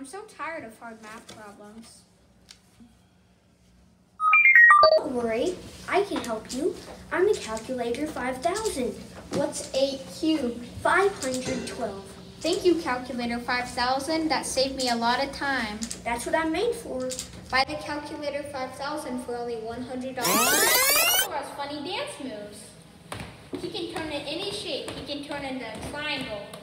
I'm so tired of hard math problems. Don't worry, I can help you. I'm the Calculator 5000. What's 8 cubed? 512. Thank you, Calculator 5000. That saved me a lot of time. That's what I'm made for. Buy the Calculator 5000 for only $100. He also has funny dance moves. He can turn it any shape. He can turn it into a triangle,